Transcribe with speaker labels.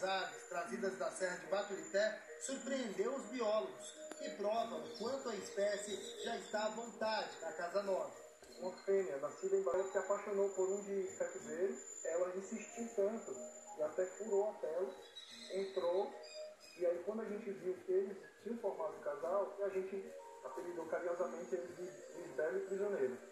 Speaker 1: das aves trazidas da Serra de Baturité surpreendeu os biólogos, que provam o quanto a espécie já está à vontade na casa nova.
Speaker 2: Uma fêmea nascida em Bahia se apaixonou por um de cativeiro, ela insistiu tanto e até furou a tela, entrou, e aí quando a gente viu que eles tinham formado um casal, a gente apelidou carinhosamente eles de Lisbela e Prisioneiro.